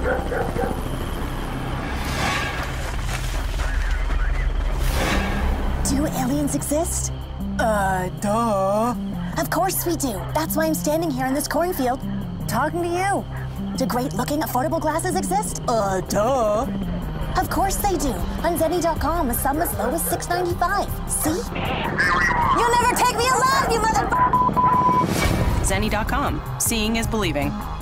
Do aliens exist? Duh. Of course we do. That's why I'm standing here in this cornfield, talking to you. Do great-looking, affordable glasses exist? Duh. Of course they do. On Zenni.com, with some as low as $6.95. See? You'll never take me alive, you mother... Zenni.com. Seeing is believing.